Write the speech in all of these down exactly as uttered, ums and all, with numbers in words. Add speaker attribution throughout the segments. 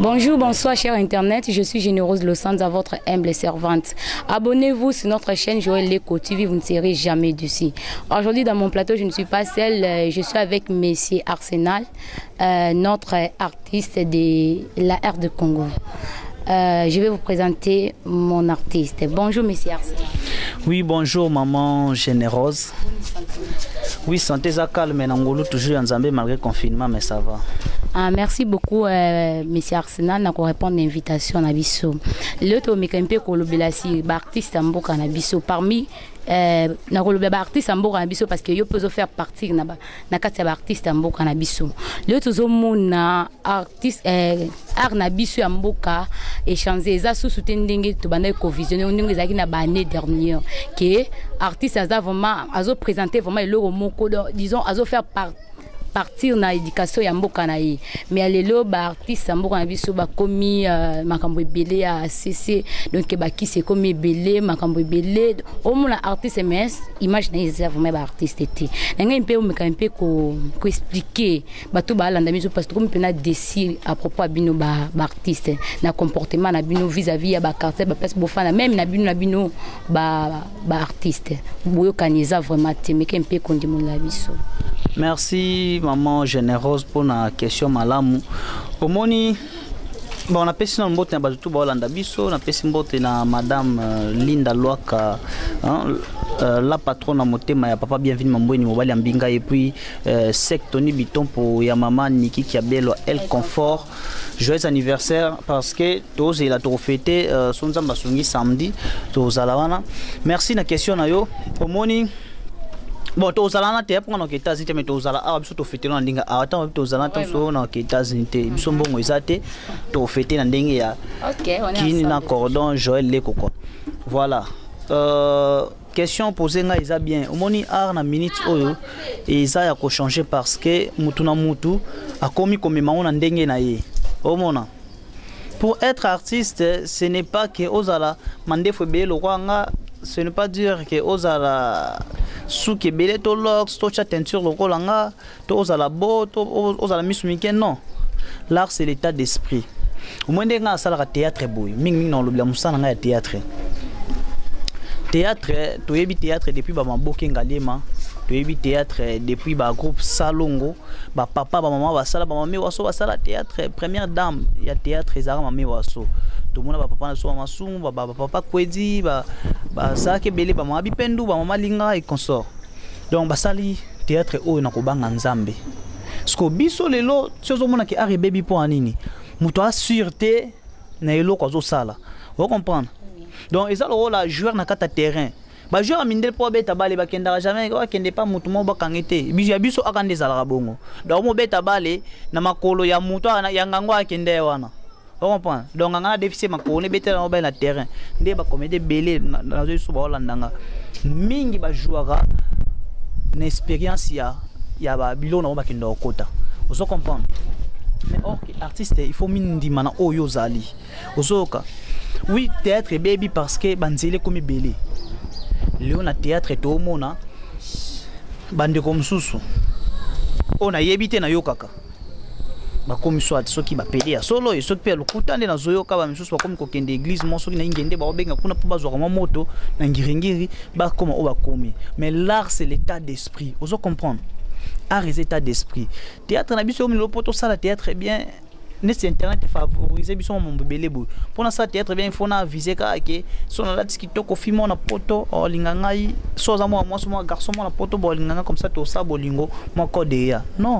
Speaker 1: Bonjour, bonsoir, chers Internet. Je suis Généreuse Losanza, votre humble servante. Abonnez-vous sur notre chaîne Joël Leko T V, vous ne serez jamais dessus. Aujourd'hui, dans mon plateau, je ne suis pas seule. Je suis avec Monsieur Arsenal, euh, notre artiste de la R de Congo. Euh, je vais vous présenter mon artiste. Bonjour, Monsieur Arsenal.
Speaker 2: Oui, bonjour, maman Généreuse. Oui, santé ça calme, mais Nangolo toujours en Zambie malgré le confinement, mais ça va.
Speaker 1: Ah, merci beaucoup, euh, Monsieur Arsenal, pour répondre à l'invitation à Bisso. L'autre, Mekampe Kolobelasi, artiste en Boka na Bisso. Parmi euh, artiste en Boka na Bisso, parce que yo peux faire partie na na kati ya artiste en Boka na Bisso. L'autre, zomona artiste art na Bisso en Boka échanger ça sous soutien ndenge to bana ko visionner ndenge zaki na année dernière que artiste a vraiment azo présenter vraiment le moko disons azo faire part partir na éducation ya mboka na ye mais alelo ba artiste mboka na biso ba komi uh, makambo ebele ya C C donc ba ki c'est comme ebele makambo ebele au moins artiste mais image na yeza vraiment ba artiste té nga mpe meka mpe ko ko expliquer ba to ba landa biso parce que comme pena décide à propos à bino ba, ba artiste na comportement na bino vis-à-vis ya ba quartier ba place bofana même na bino na bino ba ba artiste boyo kaniza vraiment té meka mpe ko ndimo la biso.
Speaker 2: Merci maman Généreuse pour la question malamu. Omoni bon on a passé dans le mbote na batutu ba Holanda biso, on a passé mbote na madame euh, Linda Loaka hein, euh, la patronne à motema ya papa bienvenue mambweni mobali ambinga et puis euh, Sectoni Biton pour ya maman Niki Kiabelo El Confort. Joyeux anniversaire parce que tous il a trop fêté euh, son zamba sungi samedi tous alawana. Merci na question na yo. Omoni bon, tu as la tête pour nos États-Unis, mais tu as la ah, tu fêter dans l'inga. Ah, attends, tu as la tête sur nos États-Unis. Ils sont bons, ils attaquent. Tu fêter dans l'inga. Ok, on est. Qui n'a cordon Joël Leko quoi. Voilà. Euh, question posée nga isa bien. Au moni art na minute oyo et isa ya ko changer parce que mutu na mutu a commis comme maman na ndenge na ye. Au mona. Pour être artiste, ce n'est pas que ozala mande fo be lo nga. Ce n'est pas dire que ozala sous que belé to lox to cha teinture le kolanga to ozala bo to ozala misumike non. L'art c'est l'état d'esprit. Au moins nga sala théâtre boy ming ming non l'obla musana nga théâtre. Théâtre to yebi théâtre depuis ba maboke ngalema to yebi théâtre depuis ba groupe Salongo ba papa ba maman ba sala ba mami waso ba sala théâtre première dame ya théâtre ezara mami waso. Tout le monde va papa na so masum ba ba papa kwedi ba ba ça ke belé ba mama bipendu ba mama linga et consort. Donc ba sali théâtre o na ko banga nzambe. Sko biso lelo tsozo mona ki ari baby po anini. Muto a sûreté na elo ko zo sala. Vous comprenez? Donc ils ont la joueur na kata terrain. Ba joueur mindel po beta balé ba kendara jamais ko kende pas mutu mo ba kangete. Biso biso akande zala bongo. Donc mo beta balé na makolo ya mutu ya ngango akende wana. Vous comprenez? Donc, on a des déficits, on a des na terrain. On a comédie belé dans les sous Hollandanga. Mingi ba jouera une expérience ya ya ba bilo na ba kindo kota. Vous comprenez? Mais oh, artiste, il faut mindi mana oyo zali. Ozoka. Oui, théâtre baby parce que banzele comme belé. Léon na théâtre to mona bande comme susu. On a yebité na yokaka. Ba komi soit soki ba pédé ya solo et soki pe lokutande na zoyoka ba misusu ba komi ko kende église mo soki na ngende ba obenga kuna po bazwa ma moto na ngiringiri ba koma o ba komi. Mais l'art c'est l'état d'esprit. Vous comprenez? Art c'est l'état d'esprit. Théâtre na biso mi lo poto sala théâtre bien net internet favoriser biso mon bébé bo. Pour na ça théâtre bien il faut na viser ka ke so na lati kitoko fimo na poto o lingangai so za mo mo so mo garçon mo na poto bo linganga comme ça to sa bolingo mo code ya. Non.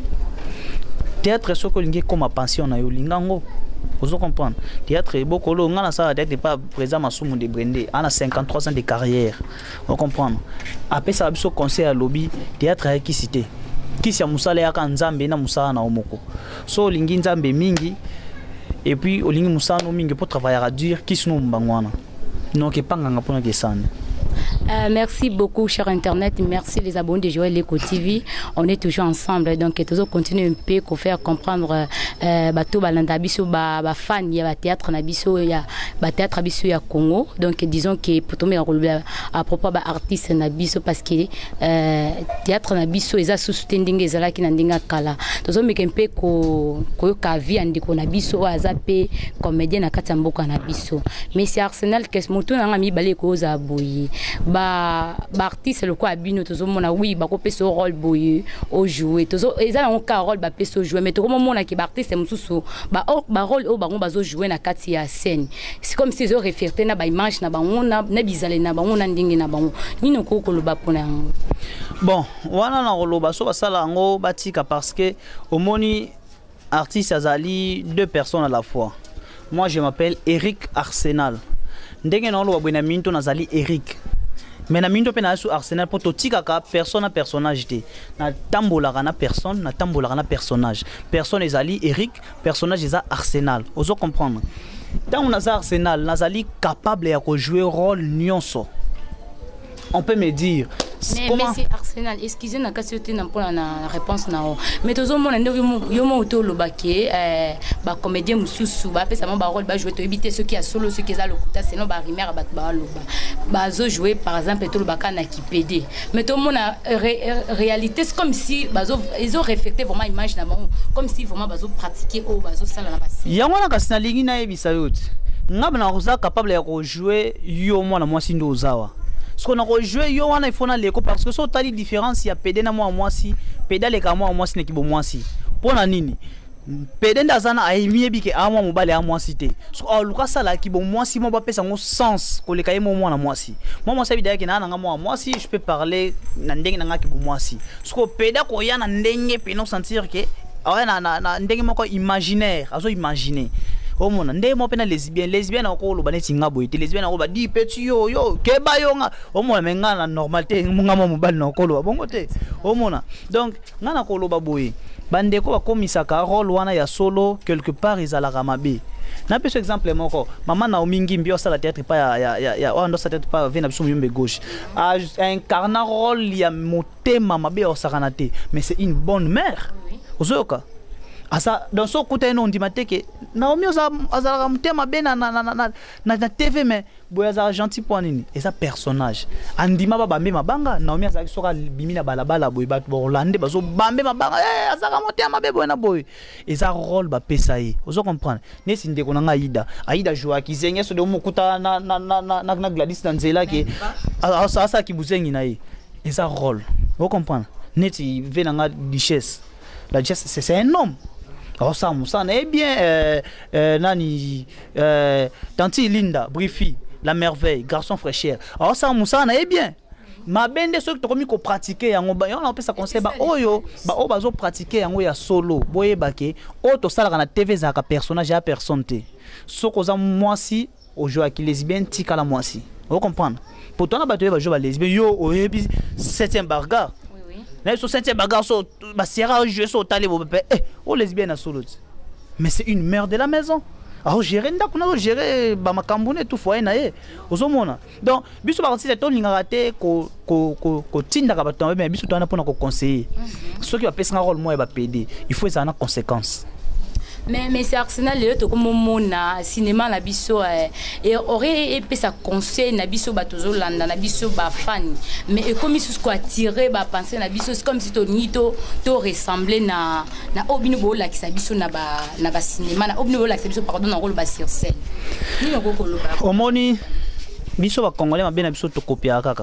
Speaker 2: Théâtre ce que l'ingé comme ma pension na yo lingango. Vous comprenez? Théâtre beaucoup lo ngana ça théâtre pas présent ma somme de Brendé. On a cinquante-trois ans de carrière. Vous comprenez? Après ça biso conseil à lobby théâtre qui cité. Qui sia musala ya kanzambe na musala na omoko. So lingi nzambe mingi et puis olingi musala no mingi pour travailler à dur qui sino mbangwana. Non ke panganga pona ke sana.
Speaker 1: Euh, merci beaucoup, cher Internet. Merci les abonnés de Joël Leko T V. On est toujours ensemble. Donc, toujours continuer un peu pour faire comprendre euh, bateau balanda biso ba ba fan ya théâtre na biso ya ba théâtre biso ya Congo. Donc, disons que pour tomber à propos ba artiste na biso parce que euh, théâtre na biso eza sous-tending ezala ki na ndinga kala. Toujours mais un peu ko ko ka vie andiko na biso azape comédien na kati mboka na biso. Mais c'est Arsenal que moto na ngami balé ko za boyi. Ba ba artiste le quoi abino tozo mona oui ba ko peso rôle boye au jouer tozo eza na ka rôle ba peso jouer mais to comme mona ki ba artiste mususu ba o ba rôle o ba ngo bazo jouer na kati ya scène c'est comme si zo référé na ba image na ba ngona na bizale na ba ngona ndingi na ba ngo nino ko ko lo ba pona
Speaker 2: bon wana na rolo ba so ba sala ngo batika parce que au moni artiste azali deux personnes à la fois. Moi je m'appelle Eric Arsenal ndenge na lo ba bwena minto nazali Eric. Mais na mindo pena sur Arsenal pour totika ka personne à personnage té na tambola na personne na tambola na personnage personne ezali Eric personnage eza Arsenal ozo comprendre tant on a Arsenal nazali capable ya jouer rôle nyonso on peut me dire
Speaker 1: mais mais c'est Arsenal excusez na kasi yote na pona na réponse na mais tozo mona ndo yo mo to lobaki euh ba comédien mususu ba pesa mo ba rôle ba jouer to éviter ceux qui a solo ceux qui za lokuta sinon ba rimer ba ba loba ba zo jouer par exemple to lobaka na kipédé mais to mona réalité c'est comme si ba zo ils ont réfléchi vraiment image na bon comme si vraiment ba zo pratiquer o ba zo sala na basi
Speaker 2: ya ngona kasi na lingi na ebisa yote ngaba na uza capable ya ko jouer yo mwana mwasi ndo uzawa. Ce qu'on a rejoué, yo wana il faut na leko parce que so tali différence ya pédé na moi moi si pédé le ka moi moi si ne ki bo moi si pona nini pédé ndazana aimie bike a moi mobale a moi si te so o luka sala ki bo moi si mo ba pesa ngo sens ko le ka mo moi na moi si moi moi sabi daya ki na nga moi moi si je peux parler na ndenge na nga ki bo moi si so ko pédé ko ya na ndenge pe no sentir que a na na ndenge moko imaginaire azo imaginer. Oh mon ndé mo pena lesbienne lesbienne ko lo baneti ngabo ite lesbienne ko ba di petit yo yo ke ba yo nga o mo menga na normalité nga mo mobali na ko lo bongo te o mona donc nga na ko lo ba boye bande ko ba komisaka rôle wana ya solo quelque part izala ramabe na peso exemple moko mama na omingi mbio sala théâtre pas ya ya ya on doit théâtre pas vena biso muyombe gauche a incarner rôle ya motema mabe o sakanate mais c'est une bonne mère ozoka asa dans son côté non dit maté que Naomi oza azala mutema bena na na na na T V mais boya za gentil point nini et ça personnage andima ba bambe mabanga Naomi azaki soka bimina balabala boy bat bolande bazo bambe mabanga eh azaka mutema be boy na boy et ça rôle ba pesa yi ozo comprendre ne sinde ko na Aida Aida joa kizenye so de mokuta na na na na na Gladys Nanzela ki asa asa ki buzengi na yi et ça rôle vous comprendre neti venanga duchesse la duchesse c'est un homme. Oh ça ça est bien euh, euh, nani euh, tanti Linda Brifi la merveille garçon fraîcheur oh ça ça est bien ma bende ceux qui ont commis ko pratiquer yango ba on appelle ça conseil ba oyo ba o bazo pratiquer yango ya solo boye bake o to sala na T V za ka personnage ya personne te soko za moi si au jeu qui lesbienne tika la moi si vous comprendre pourtant na ba to ba jeu ba lesbienne yo o ebi septième barga. Mais sur cette bagarre, sur ma sera jouer sur tali bo bébé, eh, oh lesbienne à solo. Mais c'est une mère de la maison. Alors gérer nda kuna gérer ba makambune tout foyer na ye. Ozomona. Donc biso ba c'est ton linga raté ko ko ko ko tinda ka bato mais biso to na pona ko conseiller. Ceux qui va passer un rôle moi ba pédé, il faut ça en conséquence.
Speaker 1: Mais mais c'est Arsenal le to comme mona cinéma na biso et aurait épé sa conseil na biso batozo landa na biso ba fan mais et comme ils ko attirer ba penser na biso c'est comme si to nito to ressembler na na obinu bo la ki sa biso na ba na ba cinéma na obinu bo la ki sa biso pardon na rôle ba sur scène ni ngo ko lo ba
Speaker 2: omoni biso ba congolais ma bien biso to copier kaka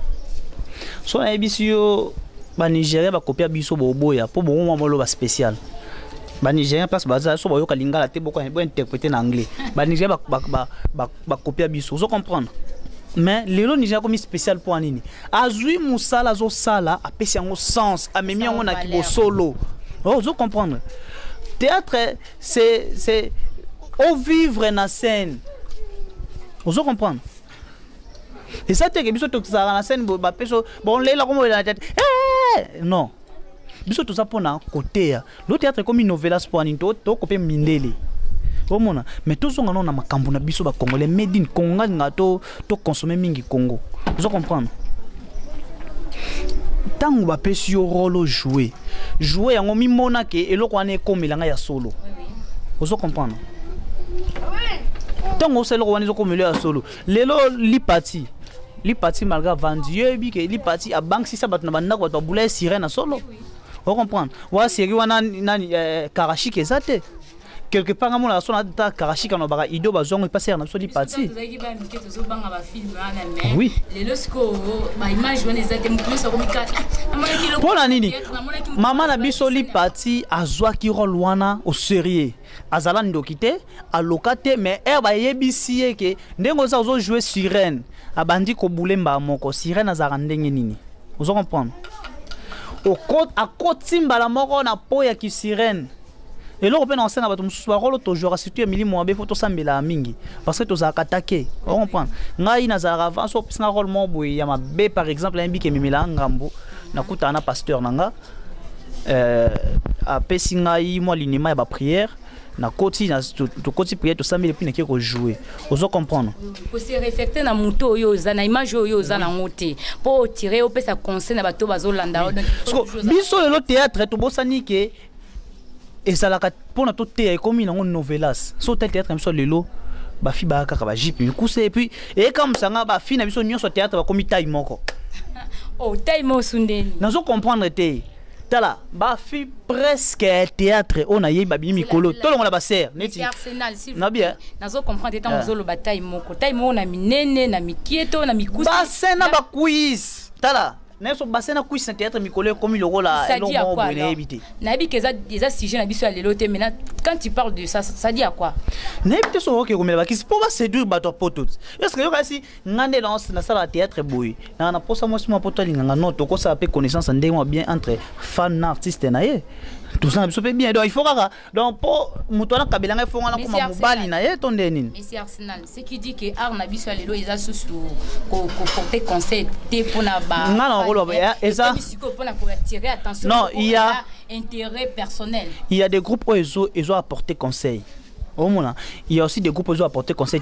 Speaker 2: so na biso ba Nigeria ba copier biso bo boya po bo mo lo ba spécial. Ba Nigérien place baza so ba yo kalingala te boko bo interpréter en anglais ba Nigérien ba ba ba ba copier biso vous comprendre mais lelo Nigérien comme spécial pour nini azui musala zo sala apesi yango sens amemi yango na kibo solo vous comprendre théâtre c'est c'est au vivre na scène vous comprendre et ça te que biso to ça na scène ba peso bon lela comme la tête eh non biso tout ça pour na côté le théâtre comme une novela pour ninto to kopé mindele omona mais tout son na makambo na biso ba congolais made in Congo ngato to consommer mingi Congo Vous comprenez? Tant que vous avez un rôle jouer, jouer en mi mona ke et l'autre année comme il a solo. Vous comprenez? Tant que vous avez un comme il a solo, les lots li parti, li parti malgré vendu, et que li parti à banque si ça bat na banda quoi, bouler sirène solo. Vous comprenez? Wa série wana na Karachi ke zate. Quelque part à mon la son à Karachi quand on va ido bazong passer na so li parti. Oui.
Speaker 1: Les losco ba image wana zate mukuse komika.
Speaker 2: Pour la nini? Maman na biso li parti azwa ki rôle wana au sérieux. Azala ndokite, alokate mais er ba yebisi ke ndengo za zo jouer sirène. Abandi ko bulemba moko sirène azara ndenge nini. Vous comprenez? Au côté à côté mbala moko na po ya ki sirène. Et là on peut enseigner à bato mususu ba rolo to jouer surtout Emily Moabe faut to sambela mingi parce que to za attaquer. On comprend. Ngai na za avant so pisa rôle mo boy ya mabe par exemple un bike mimela ngambo na kuta na pasteur nanga euh a pesi ngai moi l'inima ya ba prière na koti na to koti prière to sambela puis na ki ko jouer. Vous comprendre?
Speaker 1: Ko se reflecter na moto yo za na image yo za na ngote pour tirer au pesa conseil na bato bazolanda.
Speaker 2: Biso le théâtre to bosani ke et ça la pour notre théâtre comme une novelas so théâtre même so lelo ba fi ba kaka ba jipi kuse et puis et comme ça nga ba fi na biso nyonso théâtre ba komi taille moko
Speaker 1: oh taille mo sundeni
Speaker 2: nazo comprendre te tala ba fi presque théâtre on a yé ba bi mikolo to longo la ba ser neti
Speaker 1: Arsenal si
Speaker 2: na bien
Speaker 1: nazo comprendre tant zolo ba taille moko taille mo na minene na mikieto na mikusi
Speaker 2: ba sena ba quiz tala Neso basena kuisi na théâtre mikolo comme le rôle à l'homme bon éviter.
Speaker 1: Nabi que ça des sujet na biso lelote maintenant quand tu parles de ça ça dit à quoi?
Speaker 2: N'ébite so OK comme la qui pour pas séduire bato potos. Est-ce que yo kasi ngande lance na sala théâtre boy. Na na posa mo sima poto linga no to ko ça pe connaissance ndemo bien entre fan artiste na ye. Tout ça biso pe bien donc il faut kaka donc pour mutona kabelanga faut ngana kuma mobali na ye tonde nini.
Speaker 1: Mais c'est Arsenal ce qui dit que art na biso lelo ils a sous ko porter conseil te pour na ba. Non, il y a
Speaker 2: intérêt personnel. Il y a des groupes où ils ont, ils ont apporté conseil. Au moins, il y a aussi des groupes où ils ont apporté conseil.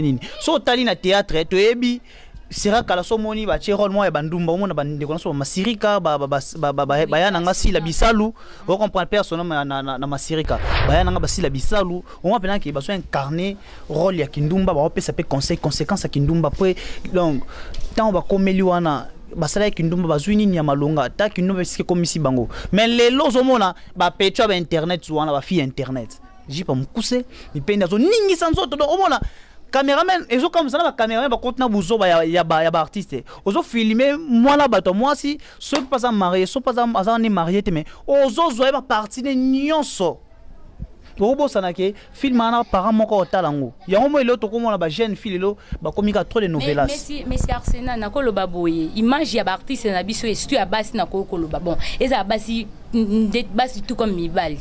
Speaker 2: So tali na théâtre, tu ebi sera kala so moni ba che rôle mo e bandumba mo na bande ko so masirika ba ba ba ba ba ya nanga si la bisalu. On comprend personne na na na masirika. Ba ya nanga ba si la bisalu. On va penser que ba so incarner rôle ya kindumba ba pe ça peut conseil conséquence à kindumba après donc tant ba komeli wana basala kindumba bazwini ni ya malonga ta kindumba sike komisi bango mais les lozomona ba petwa ba internet wana ba fi internet jipa mukuse ni penda zo ningi sanzoto do omona cameraman ezo comme ça na ba cameraman ba kontena buzo ba ya ba ya ba artiste ozo filmer moi la bato moi si ceux pas en marié ceux pas en ni marié mais ozo zo ba partie de nyonso Robo sanake film ana parent moko talango ya ngomo elo to komona ba jeune fille lo ba komika trop de novelas
Speaker 1: mais si mais si Arsenal na ko lo baboye image ya ba artiste na biso et surtout ya basi na ko ko lo ba bon eza basi basi tout comme mibali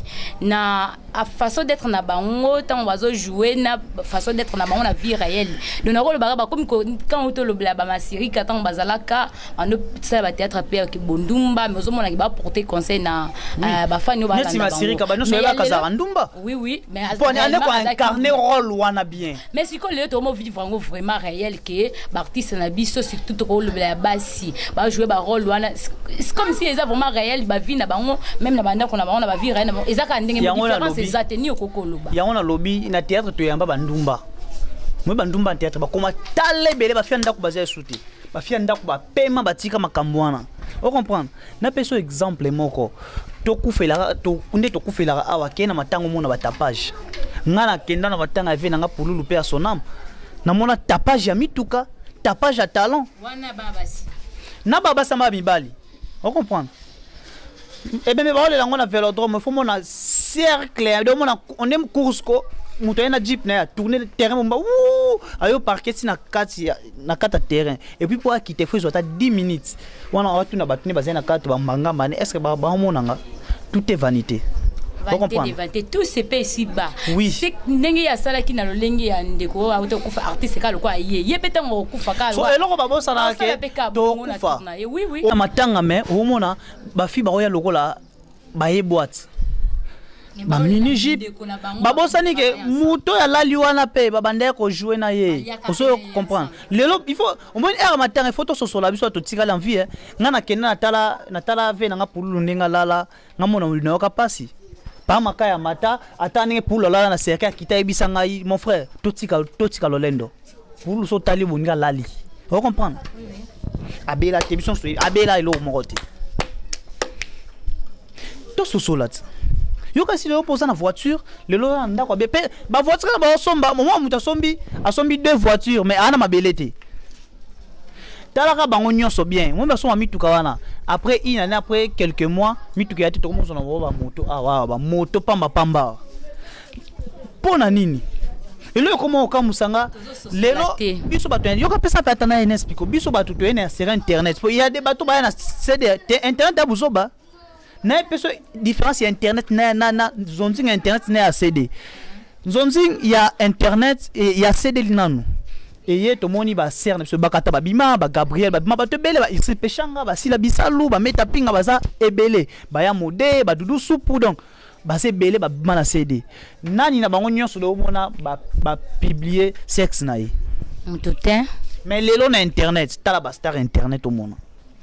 Speaker 1: na a façon d'être na bango tant bazo jouer na façon d'être na bango na vie réelle donc na ko lo ba ba comme quand on to lo ba ma série quand bazalaka en ça ba théâtre père ki bondumba mais ozomona ki ba porter conseil na ba fan yo ba
Speaker 2: na ma série ka ba no so ba kazara ndumba.
Speaker 1: Oui, oui, mais
Speaker 2: pour aller quoi incarner rôle wana bien.
Speaker 1: Mais si que le tomo vivre vraiment réel que l'artiste na biso surtout rôle la basi, ba jouer ba rôle wana c'est comme si ils a vraiment réel ba vie na bango même na banda ko na bango na ba vie réel ils a ka ndenge différence c'est ça tenir kokolo ba.
Speaker 2: Ya ona lobby na théâtre to yamba bandumba. Moi bandumba théâtre ba koma tale bele ba fianda ko baza souti. Ba fianda ko ba pema batika makambwana. On comprend. Na peso exemple moko. Tokufela to kunde tokufela awa kena matango mona ba tapage. Ngana kenda na batanga ve nga pululu pe sonam. Na mona tapage ya mituka, tapage ya talent.
Speaker 1: Wana babasi.
Speaker 2: Na baba sama bibali. On comprend. Et bien me ba le ngona vélodrome, faut mona cercle, do mona on aime course ko muto na jeep na tourner le terrain mba wou ayo parquet na kati na kata terrain et puis pour quitter faut zoata dix minutes wana watu na batuni bazena kata ba manga mane est-ce que ba ba monanga tout est vanité.
Speaker 1: Vanité de vanité tout se paye si bas.
Speaker 2: Oui.
Speaker 1: C'est ndenge ya sala ki na lolengi ya ndeko auto kufa artiste ka lokwa ye ye peta ngo kufa ka
Speaker 2: so eloko ba bosala ke to kufa
Speaker 1: oui oui
Speaker 2: na matanga me o mona ba fi ba ya lokola ba ye boîte ba mini jeep babosani ke moto ya lali wana pe babanda ko jouer na ye oso comprendre lelo il faut au moins er matin il faut to sosola biso to tika l'envie nga na kena na tala na tala ve na nga pululu ndinga lala nga mona ulina ka pasi pa makaya mata atani pululu lala na serka kita ebisa ngai mon frère to tika to tika lolendo pululu so tali boninga lali on comprendre abela te biso so abela ilo mokote to sosola yo kasi le opposant na voiture le lo anda ko be ba voiture ba somba moment muta sombi a sombi deux voitures mais ana mabelete talaka bango nyonso bien mo ba so mituka wana après une année après quelques mois mituka yati to ko mo na ba moto ah wa ba moto pamba pamba pona nini elo comment ka musanga lelo biso bato yo ka pesa pata na N S piko biso bato to ene sur internet il y a des bateaux ba na c'est internet abuzoba na peso différence ya internet na na na zonzing internet na ya C D zonzing ya internet et ya C D linanu et ye to moni ba cerne so bakata ba bima ba Gabriel ba bima ba to bele ba isi pechanga ba sila bisalu ba meta pinga ba za ebele ba ya mode ba dudu supu donc ba se bele ba bima na C D nani na bango nyonso do mona ba ba publier sexe na ye
Speaker 1: tout temps
Speaker 2: mais lelo na internet tala ba star internet au monde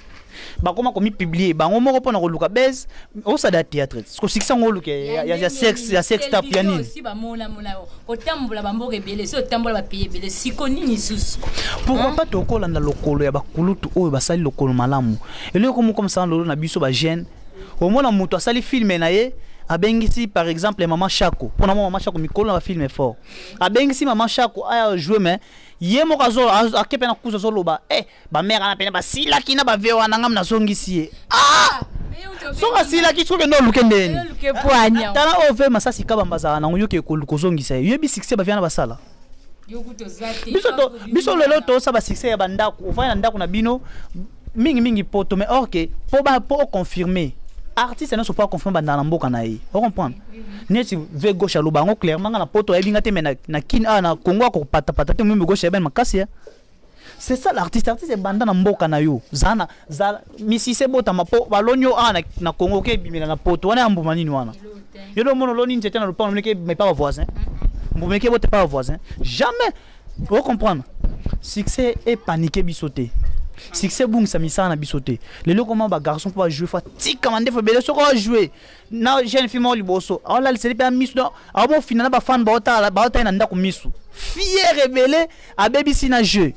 Speaker 2: ba comment comme publier ba on moko pona ko luka base au ça da théâtre ce que succès on luka ya ya sexe ya sexe ta pianine
Speaker 1: aussi ba mona mona o tambola ba mboke belé so tambola ba payer belé sikoni ni susu
Speaker 2: pourquoi pas to ko landa lokolo ya ba kulutu oyo ba sali lokolo malamu eloko comme comme ça lolo na biso ba jeune au mona muto asali filme na ye abengisi par exemple maman Chako pour maman Chako mikolo na film fort abengisi maman Chako aya jouer mais ye mo kazo akepe na kuza zo loba eh ba mère na pena ba sila kina ba vewa na ngam na zongisi ah so ka sila ki tsobe no lukende ni
Speaker 1: luke poanya
Speaker 2: tana ove masasi ka bambaza na ngoyoke ko lukuzongisa ye bi succès ba viana basala
Speaker 1: yokuto zati
Speaker 2: biso to biso lelo to sa ba succès ya banda ko fa na ndako na bino mingi mingi poto mais or que pour ba pour confirmer artiste ne sont pas confirmés dans la mboka na ye on comprend neti ve gauche à lubango clairement na poto e binga te mais na kin a na Congo ko pata pata te même gauche ben makasi c'est ça l'artiste artiste banda na mboka na yo zana za misi se bota mapo balonyo a na, na Congo ke bimina na poto wana ambu manini wana yo do mono loni nzete na lupango meke mais pas voisin mbu meke bote pas voisin jamais on comprendre succès et paniquer bisoté succès bung sa misana bisoté les loko comment ba garçon pour jouer fa tika mande fa bele soko jouer na jeune fille mo liboso ala c'est pas misu do abo finana ba fan ba ota ba ota na ndako misu fier rebelle a baby sina jeu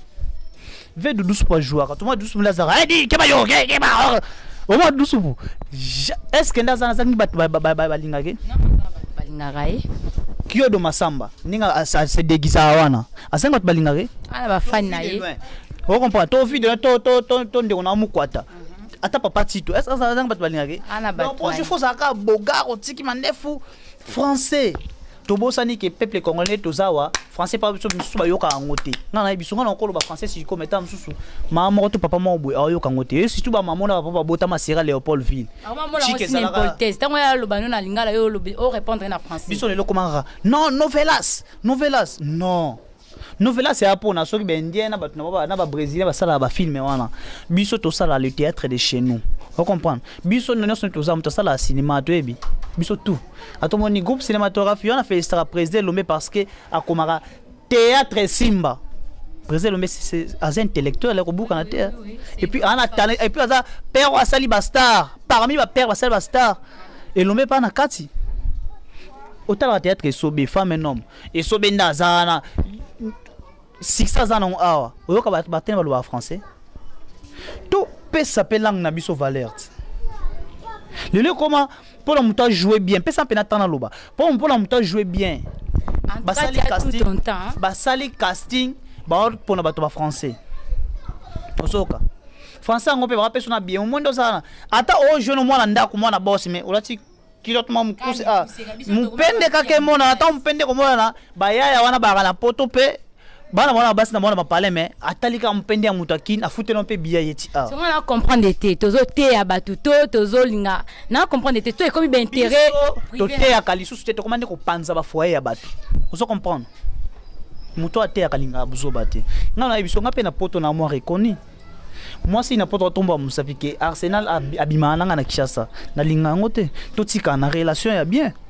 Speaker 2: ve de douze pour jouer quand moi douze la zara di ke ba yo ke ba au moins douze pour est-ce que ndaza na ba ba ba linga ke
Speaker 1: ba linga gai
Speaker 2: kio do masamba ninga se déguisa wana asenga ba linga ke
Speaker 1: ala ba fan na ye
Speaker 2: on comprend to vidéo to to to to ndeko na mukwata ata papa tito est-ce que ça zanga battu balingaki donc il faut ça ka boga otiki mandefu français to bosani ke peuple congolais to zawa français pas biso biso ba yoka ngote ngana biso ngana okolo ba français si ko meta msusu mama to papa mo boy ayoka ngote et surtout ba mama na papa bota masera Léopoldville
Speaker 1: chike ça poltesse tango ya lobano na lingala yo lobi o répondre na français
Speaker 2: biso le comment non novelas novelas non novela c'est pour na soki bendien na batu na ba na ba brésilien ba sala ba film wana biso to sala le théâtre de chez nous on comprend biso nous sommes tous am to sala cinéma to ebi biso tout atomoni groupe cinématographique on a fait extra président lomé parce que akomara théâtre Simba président lomé c'est az intellectuel ko buka na théâtre et puis ana talent et puis aza père wa sali ba star parmi ba père wa sali ba star et lomé pas na kati autant la théâtre sobe femme et homme et sobe ndazana six cents ans awa oyoka baten ba lo français tout peut s'appeler langue na biso valeur le le comment pour la muta jouer bien peut ça pena tana loba pour pour la muta jouer bien ba sali casting ba sali casting ba pour na bato ba français osoka français ngo pe ba personne bien mondo sana ata o jeune moi na ndako moi na boss mais olati kilote mwa mukuse ah mpende kake mona ata mpende ko mona ba yaya wana ba na poto pe bana mwana basi na mwana ba parler mais atalika mpende ya mutakine afute non pe biya yeti ah
Speaker 1: so on comprendre te tozo te ya batuto tozo linga na comprendre te to ekomi ba intérêt
Speaker 2: to te ya kalisu te to komande ko panza ba foyer ya batu oso comprendre muto ate ya kalinga buzo bate ngana ebiso ngape na poto na moi reconnu moi si na poto tomba musapike Arsenal abimana nga na Kinshasa na linga ngote to tika na relation ya bien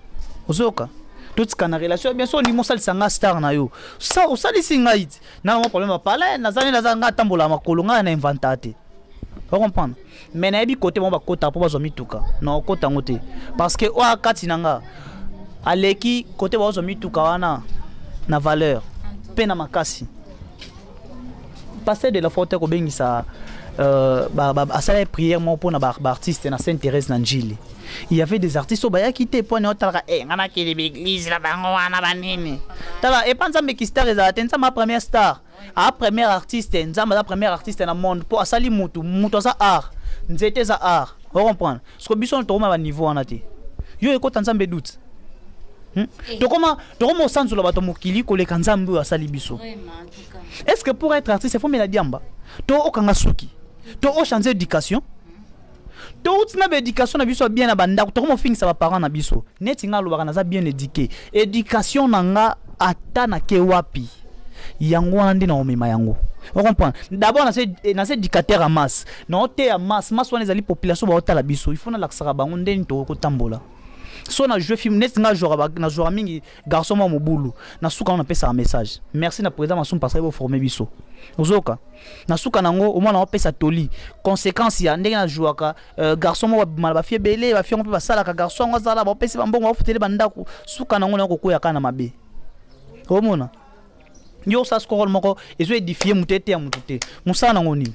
Speaker 2: ozoka tout kana relation bien sûr ni mosali sanga star na yo ça osali singa it na mo problème pala na zani na zanga tambola makolo nga na inventate vous comprenez mais na bi côté mo ba kota po bazo mituka na kota ngote parce que o akati nanga aleki côté bazo mituka wana na valeur pe na makasi passer de la faute ko bengisa euh ba ba asala prière mo pour na ba artiste na Sainte Thérèse Nanjili. Il y avait des artistes qui ont quitté pour nous talaka eh ngana ki l'église la bango wana banini tala et panza me ki star ezatenta ma première star a première artiste nzamba la première artiste na monde pour asali mutu mutu za art nzete za art vous comprenez ce que biso to ma niveau wana te yo ekota nzambe doute to comment to comment sanzo la bato mokili ko le kanzambe asali biso est-ce que pour être artiste il faut mettre la diamba to okanga suki to o changer éducation tout na éducation na biso bien na banda to comment finir ça va parents na biso neti nga lo na za bien éduqué éducation nanga ata na ke wapi yango wana ndi na omema yango vous comprenez d'abord na c'est na c'est éducateur à masse na ote à masse masse wana ezali population ba otala biso il faut na laksaka bango ndeni to ko tambola so na jeu film neti nga jouer na jouer mingi garçon mo mobulu na suka na pesa un message merci na président masum parce que vous former biso ozoka na suka nango au moins na pesa toli conséquence ya ndenge na jouer ka garçon mo ba ba fie belé ba fie on peut basala ka garçon ngazala ba pesa mbongo ba futele bandako suka nango na ko koya kana mabe omona yo sa skoro moko ezo édifier mutete ya mutete musana ngoni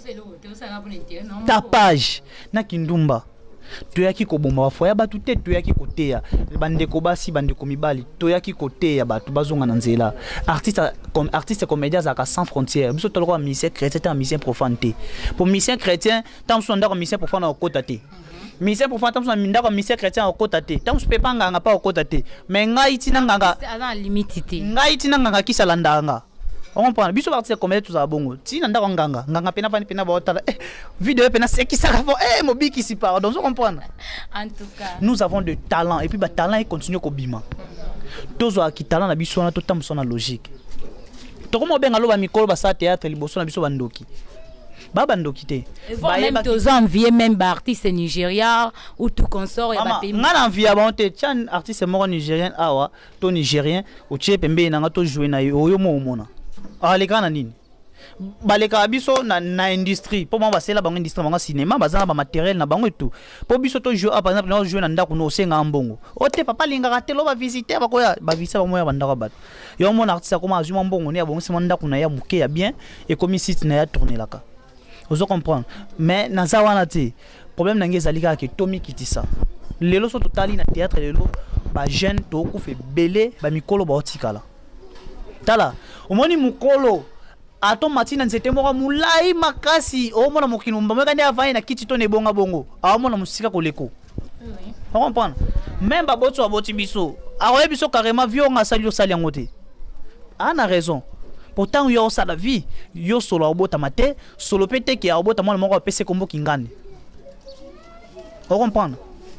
Speaker 2: tapage na kindumba toyaki kobomba bafoya batu te toyaki koteya bandeko basi bandeko mibali toyaki koteya batu bazonga na nzela artiste comme artiste comédien zaka sans frontières biso toloko musicien chrétien ta musicien profane te pour musicien chrétien tam so ndako musicien profane okota te musicien profane tam so ndako musicien chrétien okota te tam so pepa nganga pa okota te mais ngai tina nganga
Speaker 1: ana limite te
Speaker 2: ngai tina nganga kisala ndanga on comprend biso artiste comédien tout ça bongo tina ndako nganga nganga pena pena pena ba otala eh vidéo pena c'est qui ça eh mobiki si pardon on comprend
Speaker 1: en tout cas
Speaker 2: nous avons de talent et puis ba talent il continue ko bima tozo aki talent na biso na to tamso na logique to komo benga lo ba mikolo ba sa théâtre liboso na biso bandoki ba bandoki te
Speaker 1: ba même tozo envier même ba artiste Nigeria ou tout consort et ba pays
Speaker 2: ngana envier ba onte tian artiste moko nigérien awa to nigérien o tie pembe na nga to jouer na yo yo mo mona aleka na nini baleka biso na na industrie pour moi basela bango industrie bango cinéma bazana ba matériel na bango et tout pour biso to jouer par exemple na jouer na ndako no senga mbongo ote papa linga ratelo ba visiter ba koya ba visiter ba moya ba ndako bat yo mon artiste comme azuma mbongo ne abongo sima ndako na ya muke ya bien et comme site na ya tourner laka vous comprendre mais na za wana te problème nange zalika ke Tommy Kitisa lelo so totali na théâtre lelo ba jeune to ku fe belé ba mikolo ba otikala tala omoni mukolo ato matina nzete moko mulai makasi omona mokino mbamba kande avai na kiti to ne bonga bongo amona musika koleko oui on comprend même babotso aboti biso aroye biso carrément vionga sali osali ngote ana raison pourtant yo sa la vie yo solo abota mate solo pete ki abota mona moko pese kombo kingane on comprend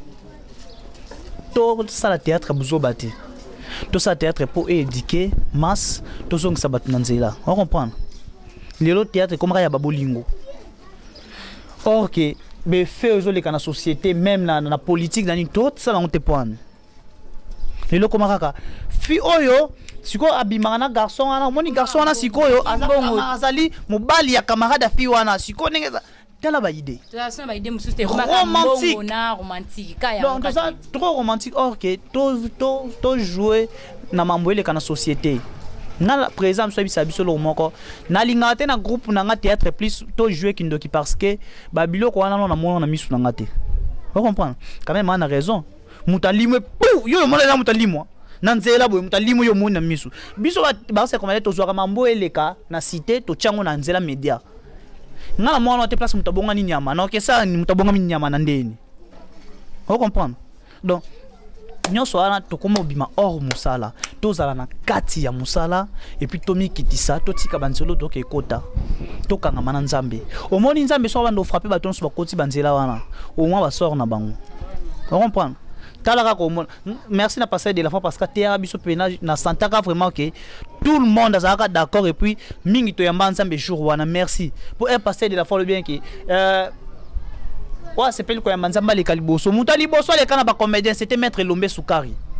Speaker 2: to ça la théâtre buzo bati tout ça théâtre pour éduquer masse tout ça que ça bat nanzela on comprend le théâtre comme ya babolingo or que be fait aujourd'hui dans la société même dans la politique dans tout ça on te point le comme kaka fi oyo siko abimana garçon ana moni garçon ana siko yo azali mobali ya camarade fi wana siko nengeza tala ba idée
Speaker 1: ça ba idée mususte
Speaker 2: romantique
Speaker 1: romantique kaya
Speaker 2: donc ça trop romantique or que to to to jouer na mamboele kana société na par exemple so bisa biso lo moko na linga te na groupe na nga théâtre plus to jouer kindoki parce que ba biloko wana na mona na misu na ngate vous comprenez quand même on a raison mutalimwe yo mona na mutalimwa na nzela boye mutalimwe yo mona misu biso ba se comme to jouer mamboele ka na cité to chango na nzela média ngala mwana te place mutabonga ni nyama na okesa ni mutabonga mi nyama na ndeni vous comprenez donc nyonso ana tokoma obima or musala tozala na kati ya musala et puis Tommy Kitisa totika banzelo donc ekota tokanga mana nzambe omoni nzambe so bando frapper baton so bakoti banzela wana au moins ba sort na bango vous comprenez talaka ko merci na passer de la fois parce que théâtre biso pena na santaka vraiment que tout le monde azaka d'accord et puis mingi to yamba nzambe jour wana merci pour un passer de la fois le bien que euh ouais c'est pele ko yamba nzamba le kaliboso mutali boso le kana ba comédien c'était maître Lombe Sukari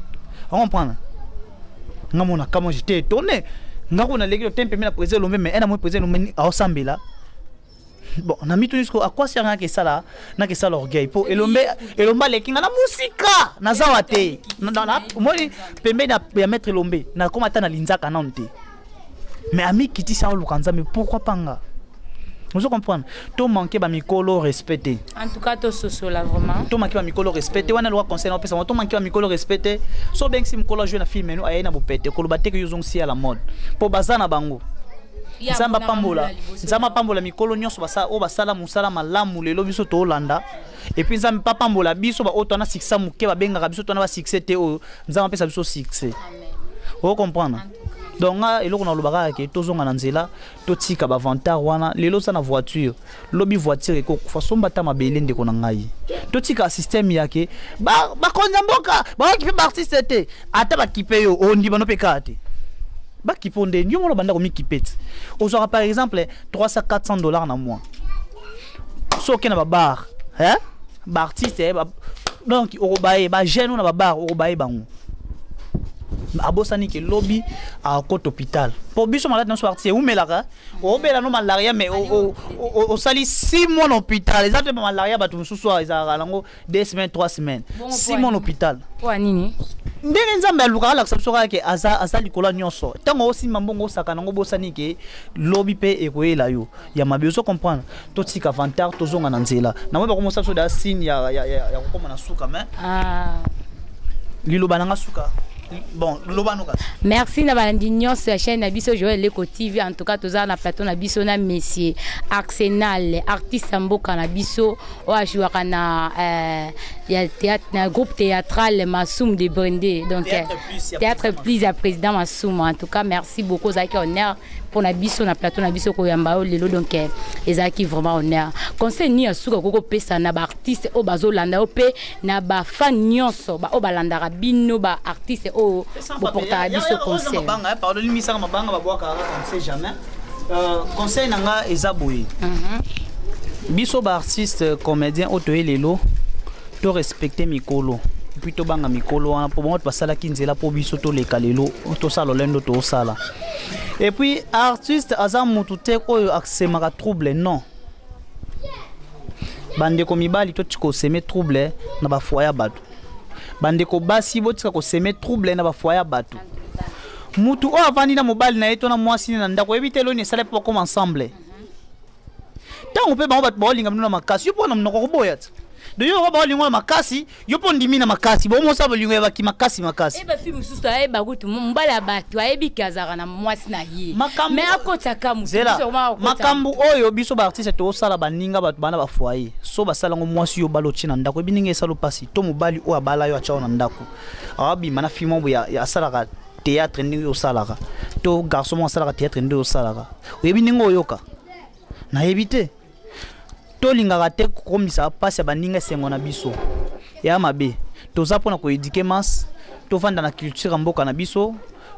Speaker 2: on comprend ngamona comment j'étais étonné ngakona leki le tempe na président Lombe mais un mois président Lombe a osambela bon na mitu jusqu'à à quoi sert rien que ça là na que ça l'orgueil pour Elombe Elombe leki na musika na zawate na moi pembe na ya mettre Lombe na comme ata na linzaka na onte mais ami kiti ça lukanza mais pourquoi pas nga vous comprenez tout manquer ba mikolo respecté
Speaker 1: en tout cas to soso là vraiment
Speaker 2: tout manquer ba mikolo respecté wana loi conseil na pesa tout manquer ba mikolo respecté so bien si mikolo jouer na film nous ayena bopete ko lobate que yozong si à la mode pour bazana bango nzamba pambola nzamba pambola mikolo nyonso basa o basala musala malamu lelo biso to Holanda et puis nzamba pa pambola biso ba auto na succès muke ba benga biso to na ba succès te o nzamba pesa biso succès vous comprenez donc là eloko na lobaka ke tozonga na nzela totika ba vantar wana lelo sa na voiture lobi voiture ko façon bata mabele ndeko na ngai totika système yake ba ba konza mboka ba kipe ba artiste te ata ba kipe yo ondi bano pekate ba kiponde ndio mo banda ko mi kipete ozora par exemple trois cents quatre cents dollars na mois so ke na ba bar hein ba artiste ba donc obaye ba jeune na ba bar obaye bango abosani ke lobby à côté hôpital pour biso malade dans sortie ou melaka o bela no malaria mais o o sali six mois en hôpital les autres malaria ba tout soir ils a lango deux semaines trois semaines six mois en hôpital
Speaker 1: pour nini
Speaker 2: ndenge nzambe aluka la sabsoka ke aza aza likola nyonso tango aussi mambongo saka nango bosani ke lobby pe ekoyela yo ya mabeso comprendre to tika vantar tozonga na nzela na mwe ba komosa so da signe ya ya ya kokoma na suka mais ah lilo bananga suka. Bon,
Speaker 1: merci na balandignon sur la chaîne Nabiso Joël Leko T V en tout cas tous na plateau Nabiso na Messier Arsenal artiste Mboka Nabiso o a joué na euh il y a théâtre na groupe théâtral Massoum de Brendé donc théâtre plus à président Massoum en tout cas merci beaucoup Zaki honneur pour Nabiso na plateau Nabiso ko yamba lelo donc ezaki vraiment honneur conseil ni asuka koko pesa na ba artiste o bazolanda o pe na ba fan nyonso ba o balanda rabino ba artiste o porta biso conseil
Speaker 2: pardon limisa mabanga ba boaka on sait jamais euh conseil nanga ezaboyi biso ba artiste comédien otoye lelo to respecter mikolo puis to banga mikolo wana pour moi pasala kinzela po biso to leka lelo to sala lendo to sala et puis artiste aza mutu te ko aksemaka trouble non bande ko mibali to tiko seme trouble na ba foya batu bande ko basi botika ko seme trouble na ba foya batu mutu o avandi na mobali na eto na mwasi na ndako ebitelo ni sala po comme ensemble tango pe ba ba linga mna makasi yo pona mnoko boya de yo ba linga makasi yo pon ndimi na makasi bo mo sabo linga ba ki makasi makasi
Speaker 1: e ba fi mususu e ba kutu mbala batu ayebi kazaka na mwasi na ye mais akota kamu
Speaker 2: makambu oyo biso ba artiste to sala baninga batu bana ba foyer so ba sala ngo mwasi yo balo china ndako ebininga esalo pasi to mobali o abala yo acha na ndako awabi mana fimo ya ya sala théâtre ndi yo sala to garçon mo sala théâtre ndi yo sala ebininga oyoka na ebite to lingaka te komisa pasi baninga sengo na biso ya mabe toza pona ko éduquer mas to vanda na culture mboka na biso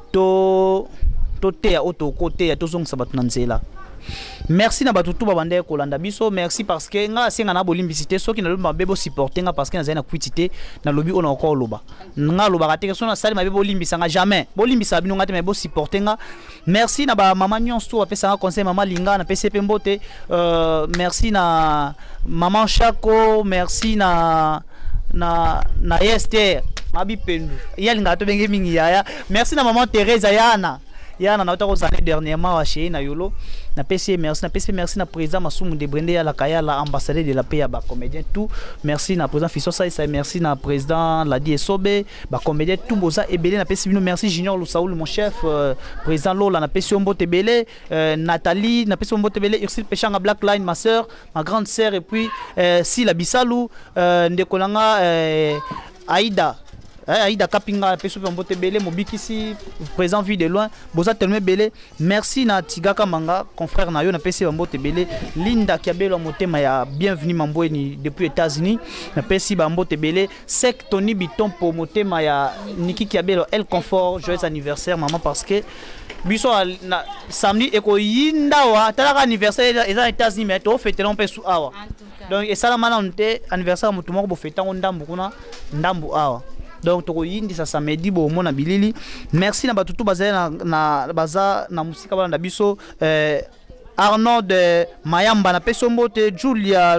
Speaker 2: to to te ya auto côté ya to zongisa batu na nzela merci na batu tuba bande ko landa biso merci parce que nga senga na bolimbisité soki na lomba bebo supporter nga parce que na zena kwitité na lobi ona ko loba nga loba ka te so na sali mabebo limbisa nga jamais bolimbisa bino ngate mabebo supporter nga merci na ba mama nyonso wa pesa nga conseil mama linga na P C P Mbote euh merci na maman Chako merci na na na Esther mabi pendu yalinga to benge mingi yaya merci na maman Thérèse Yana yana na otako zane dernièrement wa chez na yolo na P C merci na P C merci na président Massoum de Brendé ya la kaya la ambassadeur de la paix ba comédien tout merci na président Fisso Saïsa merci na président Ladi Esobe ba comédien tout boza ebele na P C bino merci Junior Lusaoul mon chef euh, président Lola na P C Mbote Belé euh, Nathalie na P C Mbote Belé Ursule Pechanga Black Line ma sœur ma grande sœur et puis euh, Sila Bisalou euh, ndekolanga euh, Aïda Aïda Kapinga peso Mbote Belé mobikisi présent vu de loin boza tellement belé merci na Tigaka Manga confrère na yo na P C Mbote Belé Linda Kiabelo motema ya bienvenue Mambweni depuis États-Unis na P C Mbote Belé Sek Tony Biton pour motema ya Niki Kiabelo El Confort joyeux anniversaire maman parce que biso na samedi eko yinda wa talaka anniversaire aux États-Unis mais to fêter on peut sou awa donc et ça la manante anniversaire mutu moko bo fêter on ndambu kuna ndambu awa donc tokoyindi ça samedi bo mona bilili. Merci na batutu baza na na baza na musika bana biso euh Arnaud de Mayamba na pesombote, Julia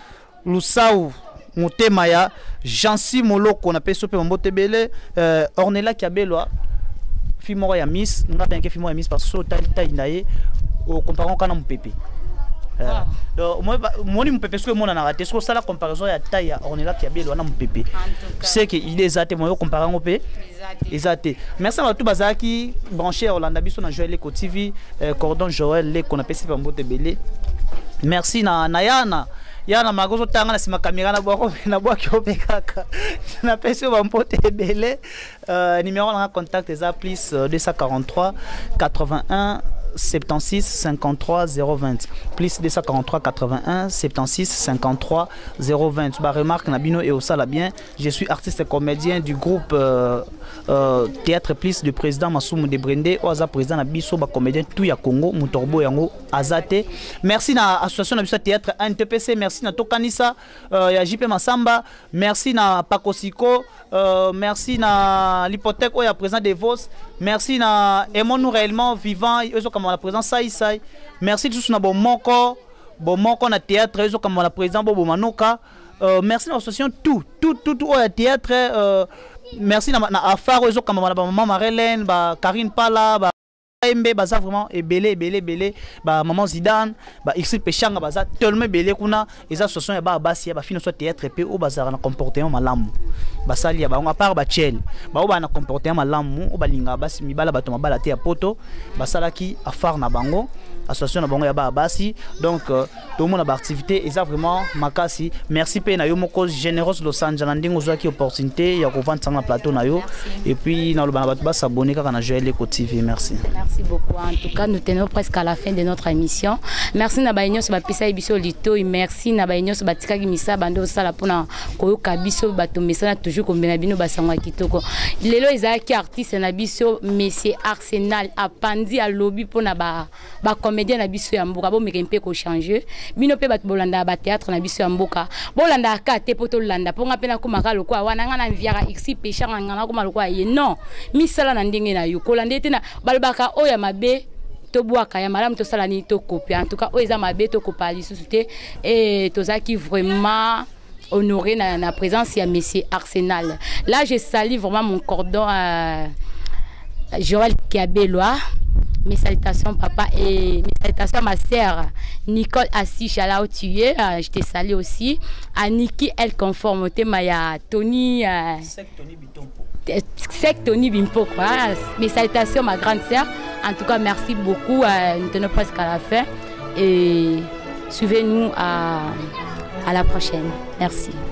Speaker 2: Lusau Motemaya, Jansi Moloko na peso pe mbote bele, euh Ornella Kiabelwa fimoro ya miss, nga bien que fimoro ya miss parce que ta ta inaye au comparant kana mpepe. Euh, donc moi moi mon pépé ce que mon a raté ce que ça la comparaison ya taille ya Ornella Kiabelwa na mpepe. C'est que il est exact moi comparant au pe. Exact. Merci à tout bazaki branché Orlando biso na Joël Leko T V, euh, cordon Joël Leko qu'on appelle pa mbote belé. Merci na Nayana. Yana magozo tanga na sima caméra na bwako na bwako pekaka. Na pesi ba mbote belé. Euh numéro na contact eza plus deux cent quarante-trois quatre-vingt-un soixante-seize cinquante-trois zéro vingt plus deux cent quarante-trois quatre-vingt-un soixante-seize cinquante-trois zéro vingt. Bah remarque Nabino et Osala bien. Je suis artiste et comédien du groupe euh, euh, Théâtre Plus du président Massoumou de Brendé. Oza président Nabiso ba comédien tout ya Congo Mutorbo yango Azate. Merci na association Nabiso Théâtre N T P C. Merci na Tokanisa euh, ya J P Masamba. Merci na Pakosiko. Euh, merci na l'hypothèque oya président de Vos. Merci na Aimons-nous réellement vivant. Comme la présidence Saï Saï. Merci tous na bon moko, bon moko na théâtre, ils comme la présidence Bobo Manoka. Euh, merci à l'association tout, tout, tout, tout au théâtre. Euh, merci na na Afar, ils comme la maman Marlène, ba Karine Pala, ba Mbe baza vraiment et belé belé belé ba maman Zidane ba X Pechanga baza tellement belé kuna les associations ya ba basi ba fino soit théâtre pe au bazar na comportement malamu ba sali ya ba on a part ba chel ba o ba na comportement malamu o ba linga basi mibala ba to mabala te ya poto ba salaki afar na bango association na bango ya ba basi donc euh, tout le monde a ba activité et ça vraiment makasi. Merci pe na yo moko généreuse Los Angeles ndingo zo ki opportunité ya ko vendre na plateau na yo et puis na lo ba ba s'abonner kaka na Joël Leko T V. Merci.
Speaker 1: Merci beaucoup. En tout cas, nous tenons presque à la fin de notre émission. Merci Nabaïnyo sur Bapisa Ibiso Lito et merci Nabaïnyo sur Batika Gimisa Bando Sala pour na Koyo Kabiso Batomesa toujours comme Benabino Basangwa Kitoko. Lelo Isaac artiste Nabiso Messi Arsenal a pandi à lobby pour na ba ba comédien Nabiso Yamboka bo mekempe ko changer. Bino pe bat bolanda ba théâtre Nabiso Yamboka. Bolanda ka te poto landa pour ngapena ko makalo kwa wana ngana viara X pechanga ngana ko malokwa ye non. Misala na ndenge na yo ko lande tena balbaka oya mabe to boaka ya malamu to sala ni to copie en tout cas oza mabe to kopali susute et tozaki vraiment honoré na na présence ya monsieur Arsenal. Là je salue vraiment mon cordon à Joël Kiabelwa. Mes salutations papa et mes salutations à ma sœur Nicole Assis Chalao Tuye, je te salue aussi à Niki El Conformité Maya Tony euh,
Speaker 2: Sec Tony Bitompo.
Speaker 1: Sec Tony Bimpo quoi. Mes salutations ma grande sœur. En tout cas merci beaucoup. Euh, nous tenons presque à la fin et suivez-nous à, à la prochaine. Merci.